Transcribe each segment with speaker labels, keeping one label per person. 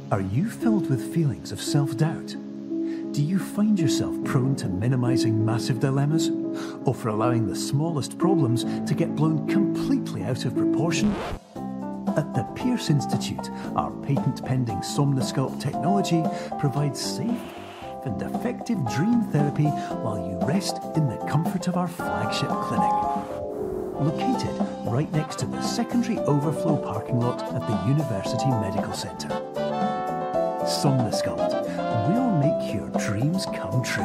Speaker 1: Are you filled with feelings of self-doubt? Do you find yourself prone to minimizing massive dilemmas? Or for allowing the smallest problems to get blown completely out of proportion? At the Pierce Institute, our patent-pending Somnasculpt technology provides safe and effective dream therapy while you rest in the comfort of our flagship clinic. Located right next to the secondary overflow parking lot at the University Medical Centre. Somnasculpt, we'll make your dreams come true.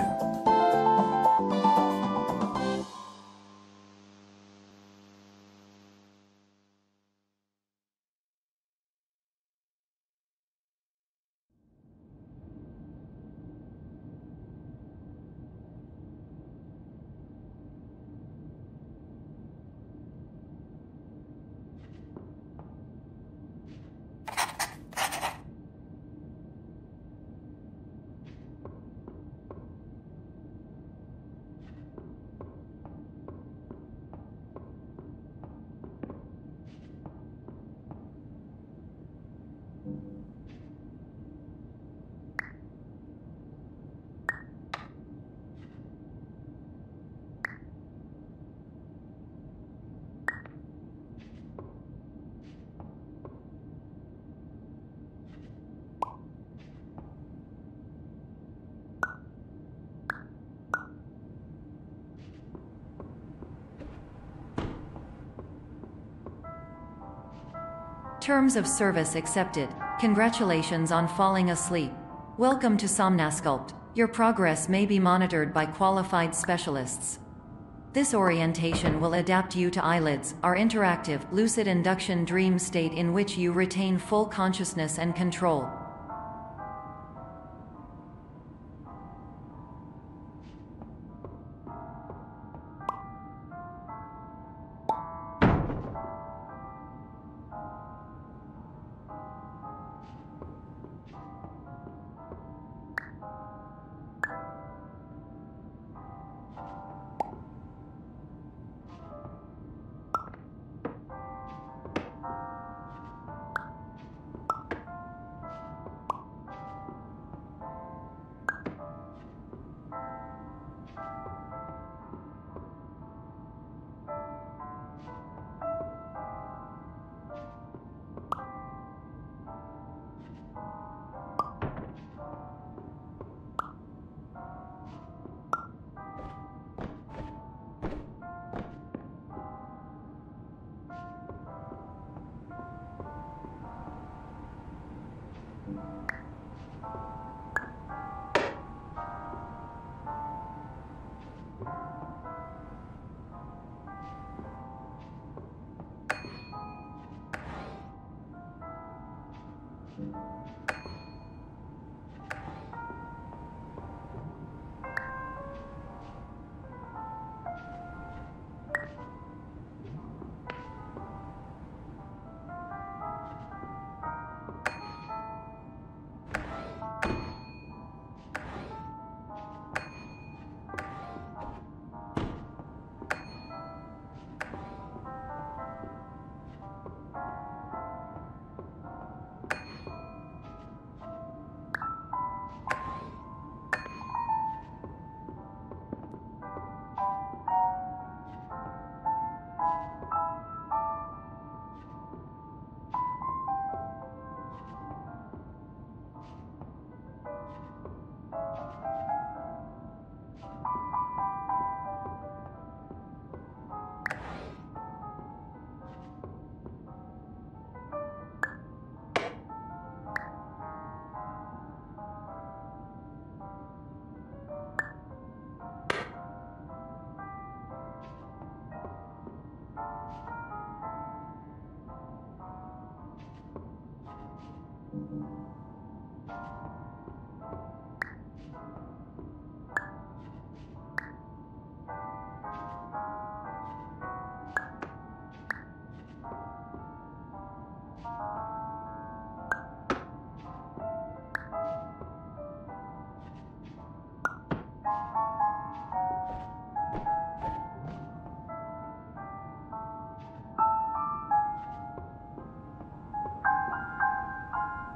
Speaker 2: Terms of service accepted. Congratulations on falling asleep. Welcome to Somnasculpt. Your progress may be monitored by qualified specialists. This orientation will adapt you to eyelids, our interactive, lucid induction dream state in which you retain full consciousness and control.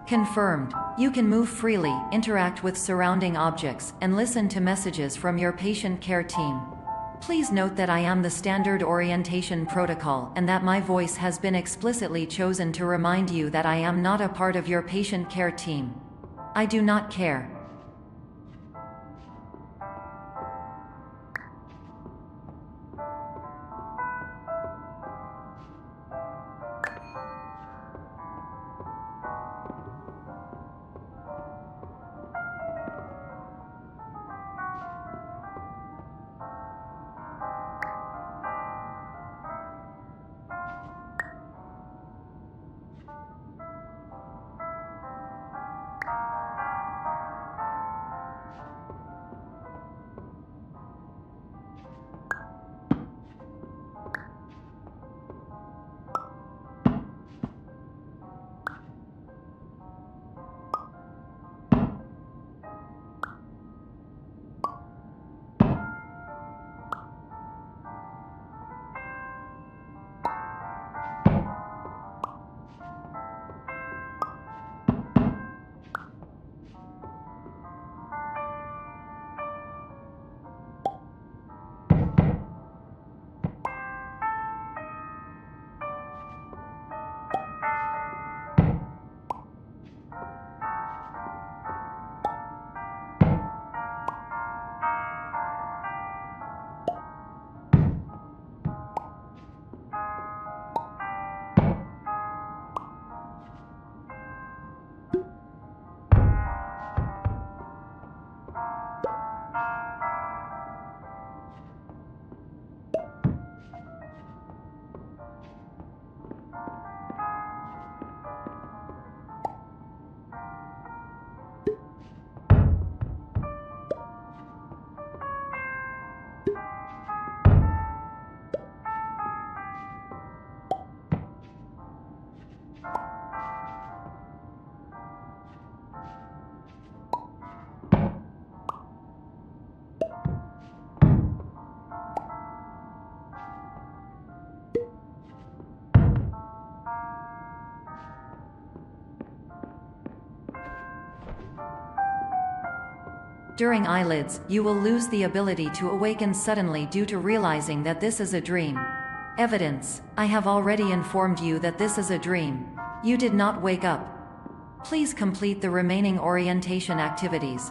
Speaker 2: Confirmed. You can move freely, interact with surrounding objects, and listen to messages from your patient care team. Please note that I am the standard orientation protocol and that my voice has been explicitly chosen to remind you that I am not a part of your patient care team. I do not care. During eyelids, you will lose the ability to awaken suddenly due to realizing that this is a dream. Evidence: I have already informed you that this is a dream. You did not wake up. Please complete the remaining orientation activities.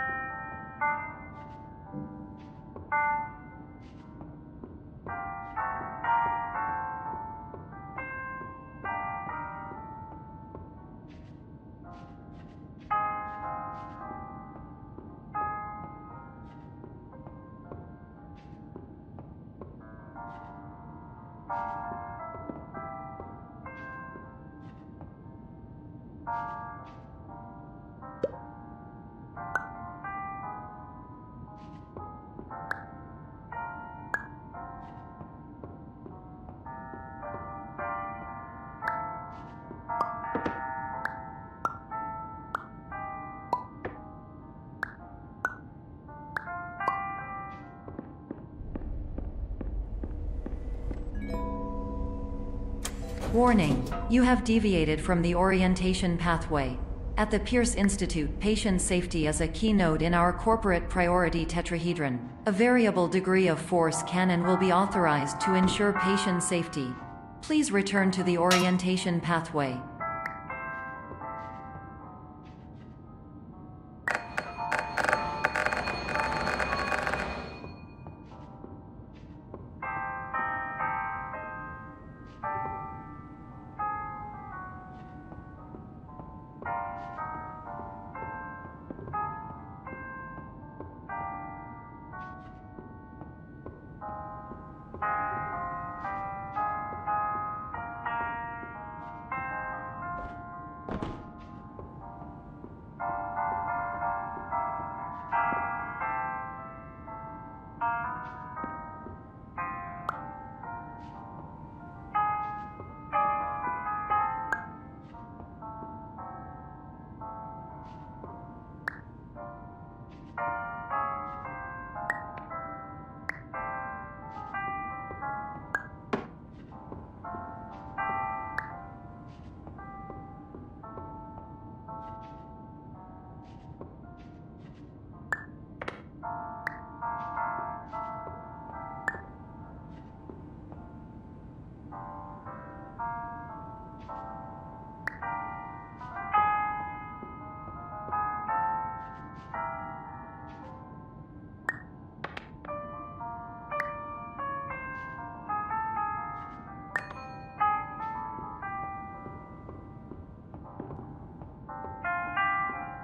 Speaker 2: Warning: you have deviated from the orientation pathway. At the Pierce Institute, patient safety is a keynote in our corporate priority tetrahedron. A variable degree of force can and will be authorized to ensure patient safety. Please return to the orientation pathway.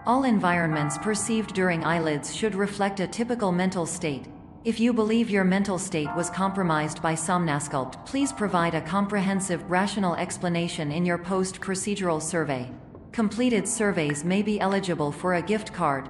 Speaker 2: All environments perceived during eyelids should reflect a typical mental state. If you believe your mental state was compromised by Somnasculpt, please provide a comprehensive, rational explanation in your post-procedural survey. Completed surveys may be eligible for a gift card.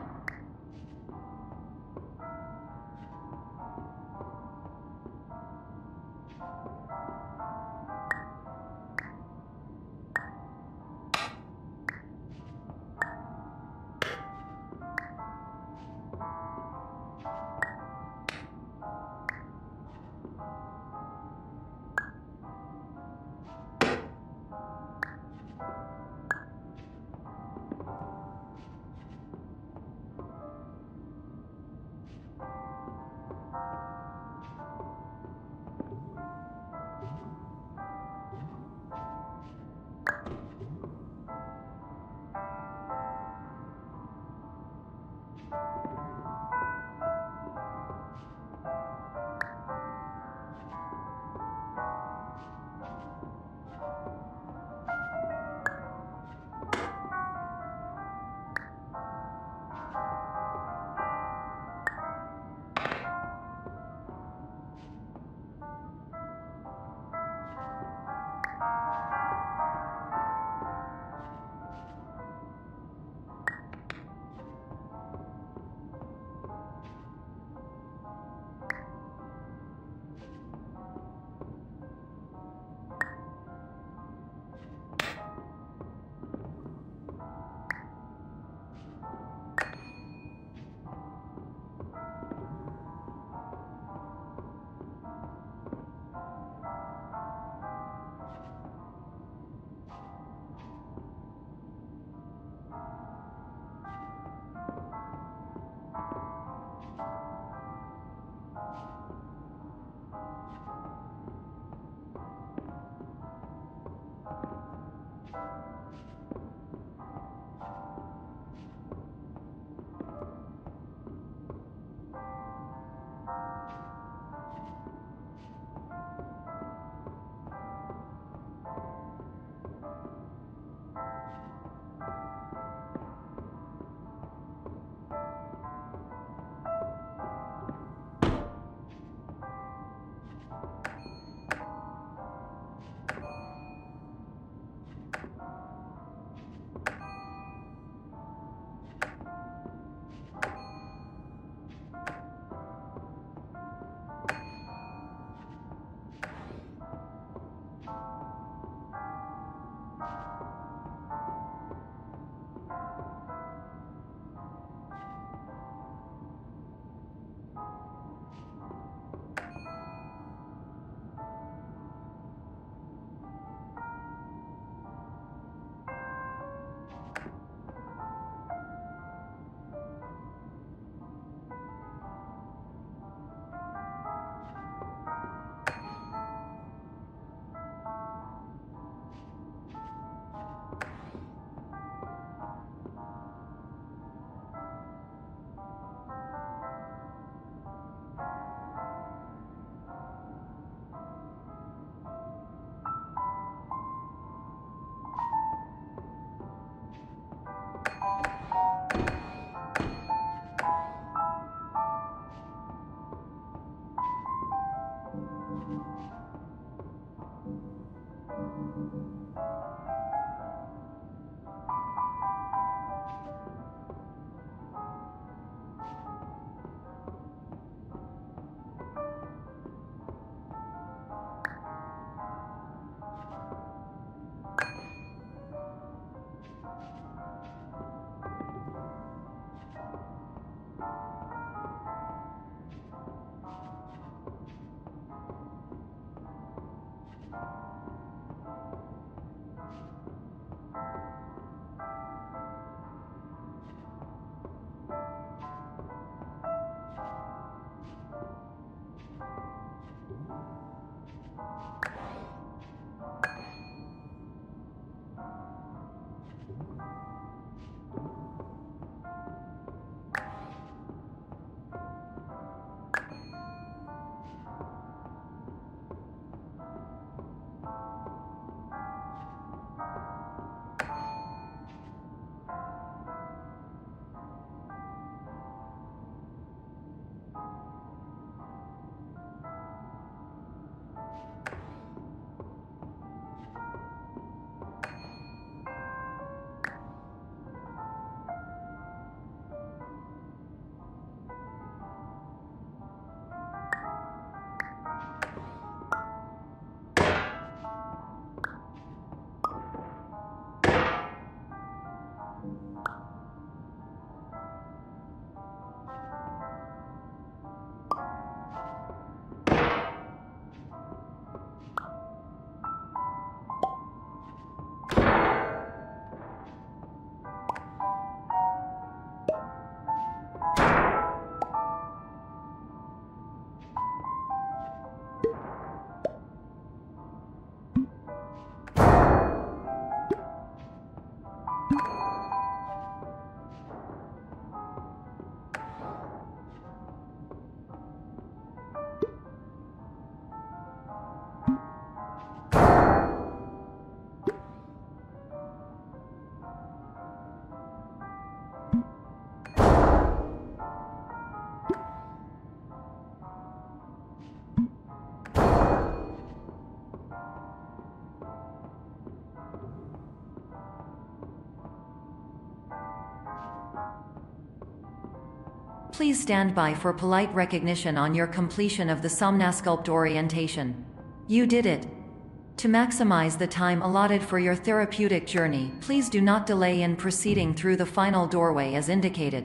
Speaker 2: Please stand by for polite recognition on your completion of the Somnasculpt orientation. You did it! To maximize the time allotted for your therapeutic journey, please do not delay in proceeding through the final doorway as indicated.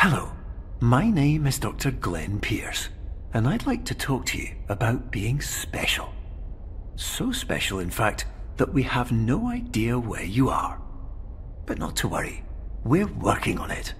Speaker 1: Hello, my name is Dr. Glenn Pierce, and I'd like to talk to you about being special. So special, in fact, that we have no idea where you are. But not to worry, we're working on it.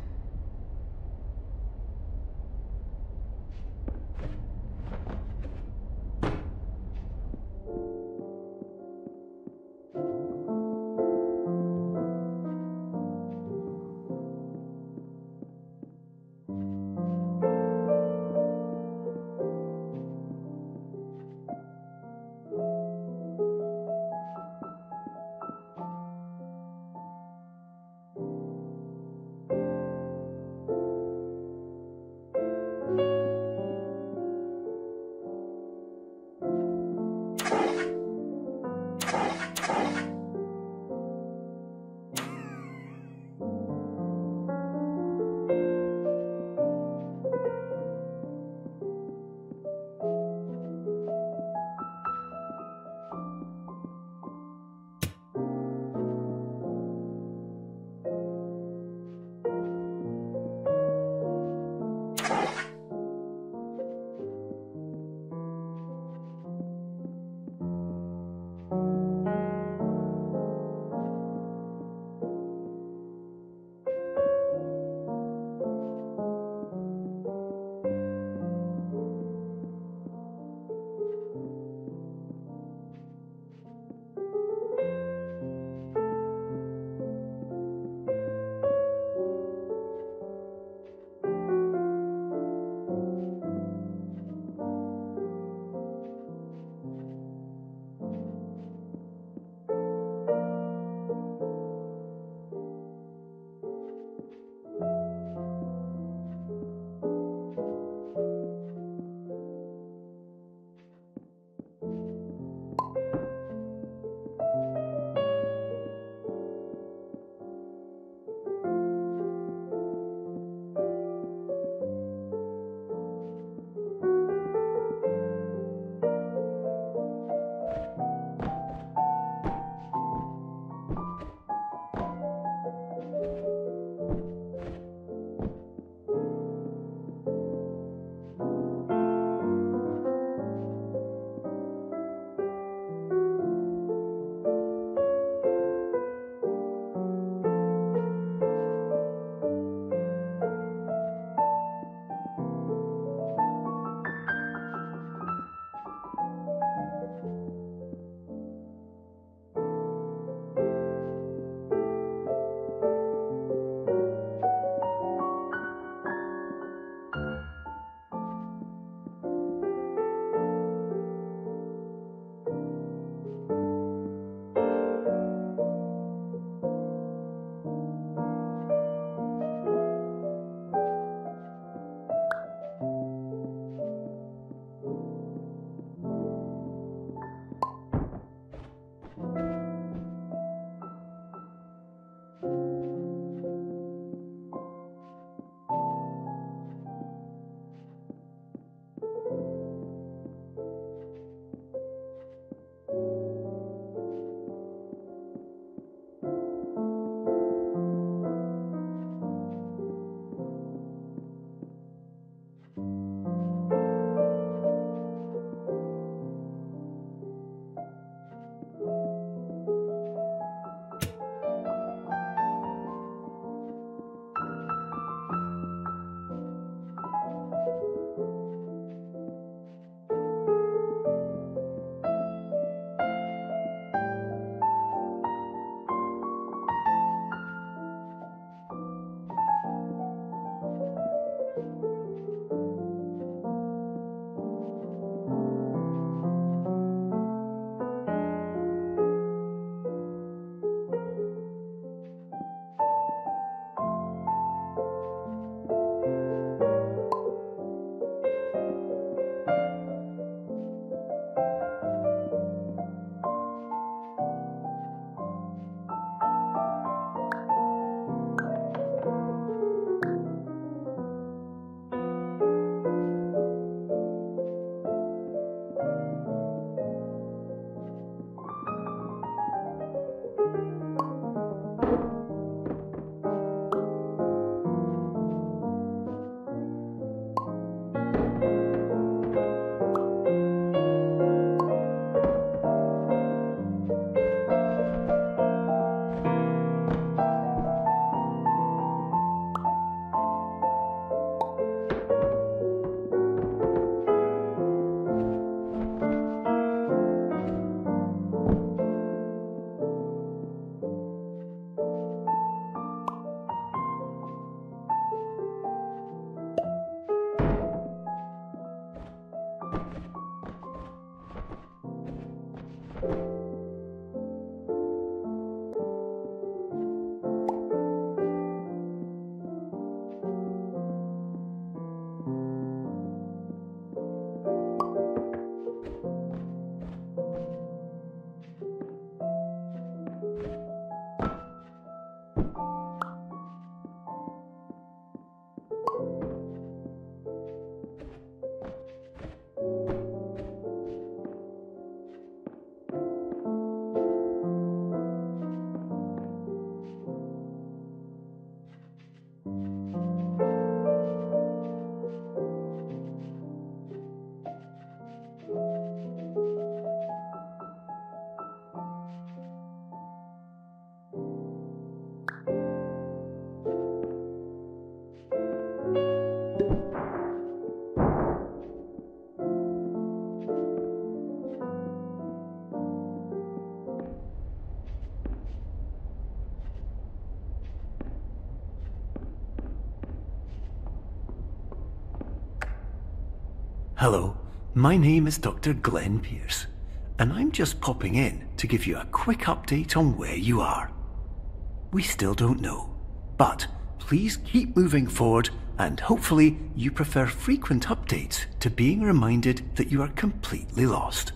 Speaker 1: Hello, my name is Dr. Glenn Pierce, and I'm just popping in to give you a quick update on where you are. We still don't know, but please keep moving forward, and hopefully you prefer frequent updates to being reminded that you are completely lost.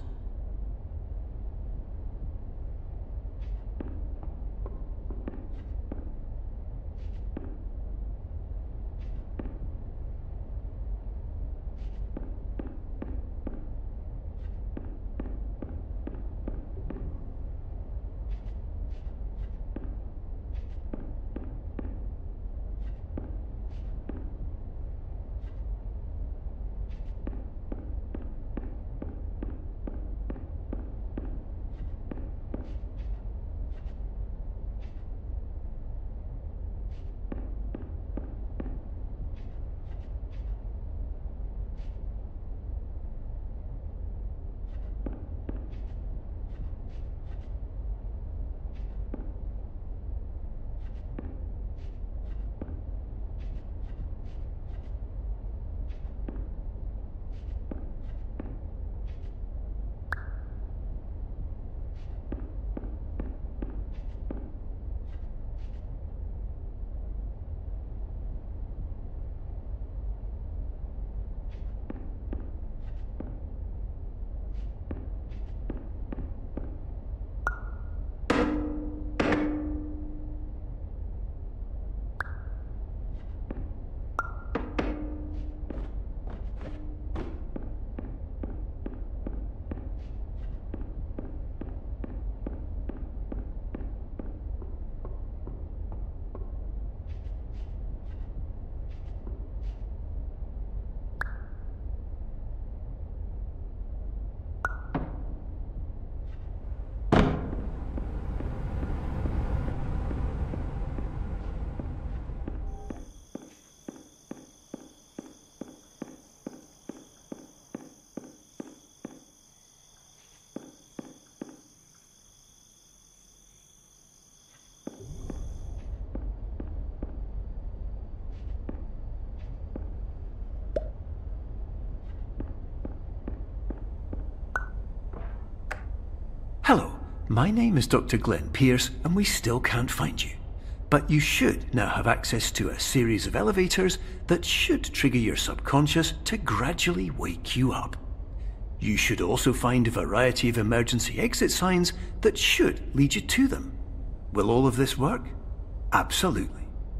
Speaker 1: Hello, my name is Dr. Glenn Pierce, and we still can't find you. But you should now have access to a series of elevators that should trigger your subconscious to gradually wake you up. You should also find a variety of emergency exit signs that should lead you to them. Will all of this work? Absolutely.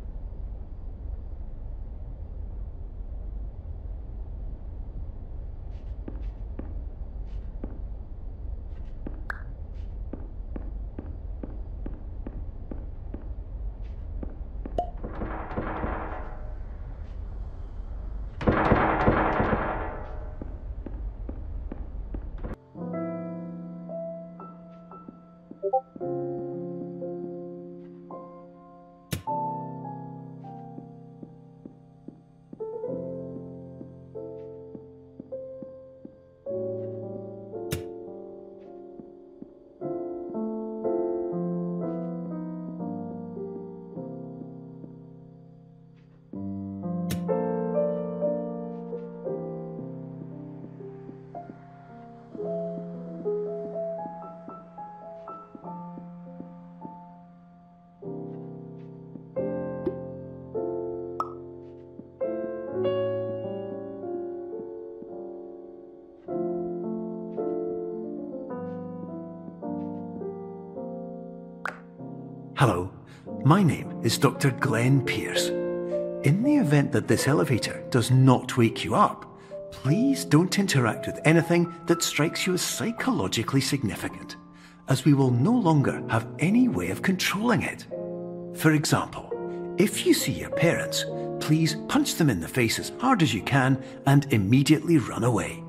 Speaker 1: Hello, my name is Dr. Glenn Pierce. In the event that this elevator does not wake you up, please don't interact with anything that strikes you as psychologically significant, as we will no longer have any way of controlling it. For example, if you see your parents, please punch them in the face as hard as you can and immediately run away.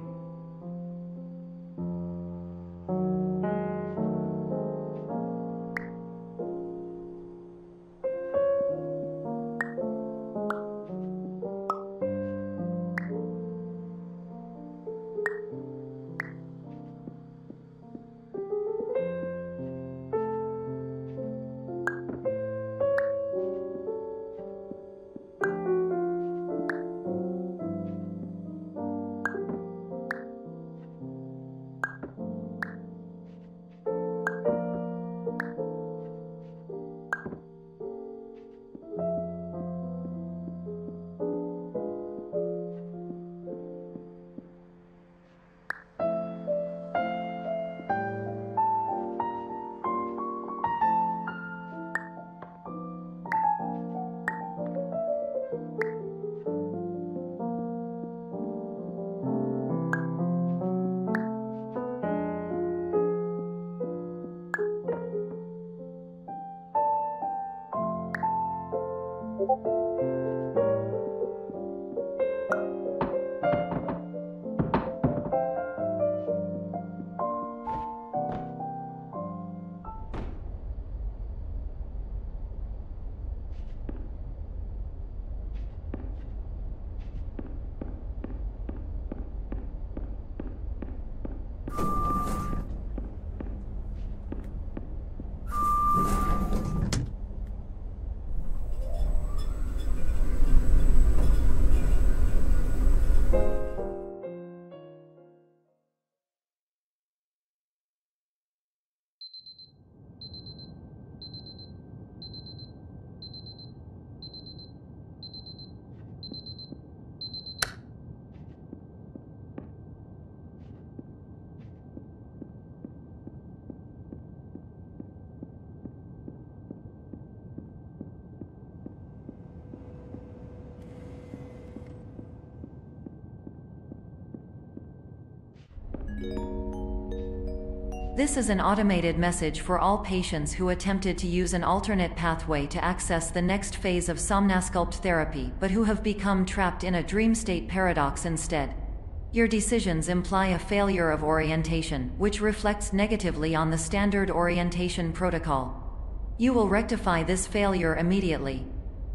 Speaker 2: This is an automated message for all patients who attempted to use an alternate pathway to access the next phase of Somnasculpt therapy but who have become trapped in a dream state paradox instead. Your decisions imply a failure of orientation, which reflects negatively on the standard orientation protocol. You will rectify this failure immediately.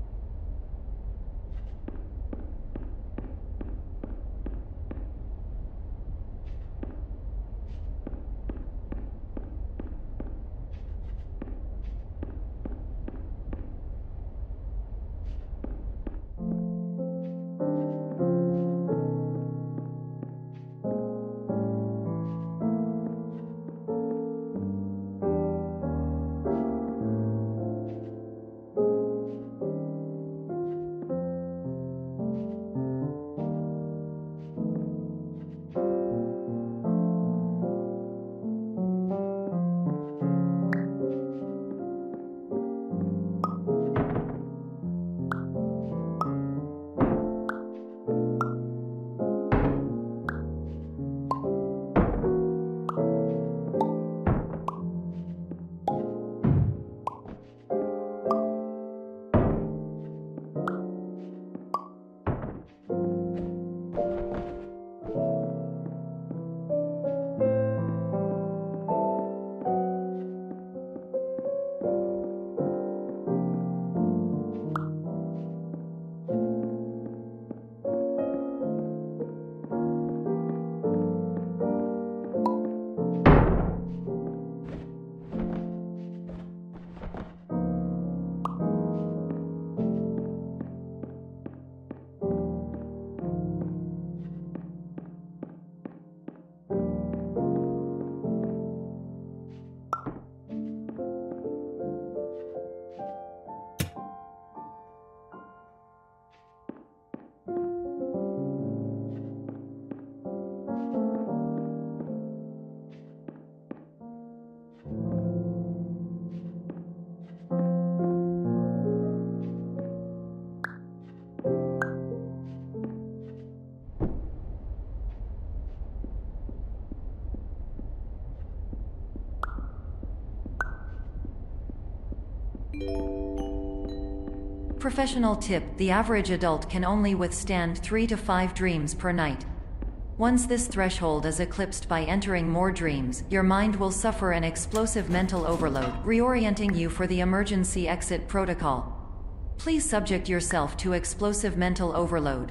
Speaker 2: Professional tip: the average adult can only withstand 3 to 5 dreams per night. Once this threshold is eclipsed by entering more dreams, your mind will suffer an explosive mental overload, reorienting you for the emergency exit protocol. Please subject yourself to explosive mental overload.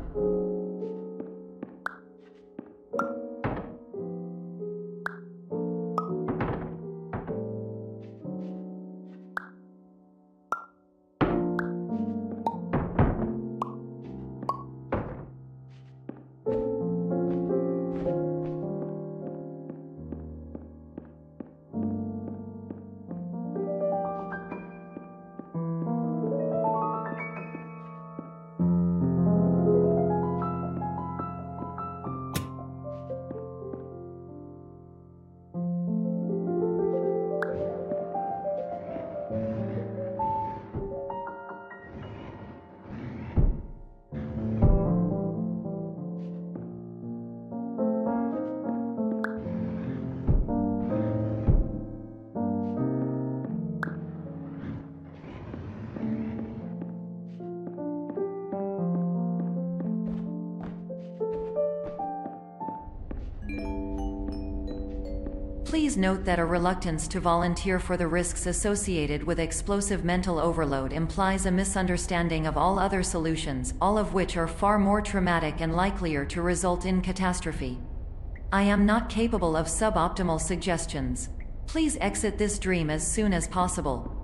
Speaker 2: Please note that a reluctance to volunteer for the risks associated with explosive mental overload implies a misunderstanding of all other solutions, all of which are far more traumatic and likelier to result in catastrophe. I am not capable of suboptimal suggestions. Please exit this dream as soon as possible.